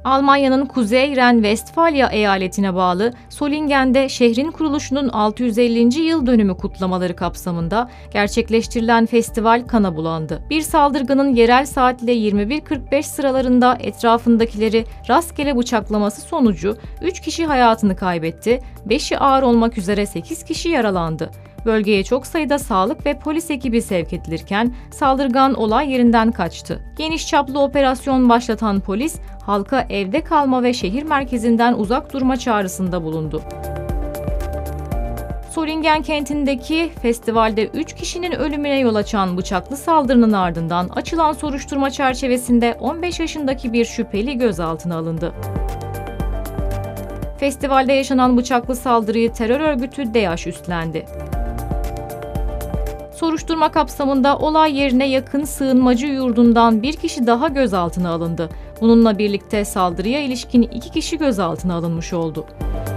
Almanya'nın Kuzey Ren-Vestfalya eyaletine bağlı Solingen'de şehrin kuruluşunun 650. yıl dönümü kutlamaları kapsamında gerçekleştirilen festival kana bulandı. Bir saldırganın yerel saatle 21.45 sıralarında etrafındakileri rastgele bıçaklaması sonucu 3 kişi hayatını kaybetti, 5'i ağır olmak üzere 8 kişi yaralandı. Bölgeye çok sayıda sağlık ve polis ekibi sevk edilirken saldırgan olay yerinden kaçtı. Geniş çaplı operasyon başlatan polis, halka evde kalma ve şehir merkezinden uzak durma çağrısında bulundu. Solingen kentindeki festivalde 3 kişinin ölümüne yol açan bıçaklı saldırının ardından açılan soruşturma çerçevesinde 15 yaşındaki bir şüpheli gözaltına alındı. Festivalde yaşanan bıçaklı saldırıyı terör örgütü DAEŞ üstlendi. Soruşturma kapsamında olay yerine yakın sığınmacı yurdundan bir kişi daha gözaltına alındı. Bununla birlikte saldırıya ilişkin 2 kişi gözaltına alınmış oldu.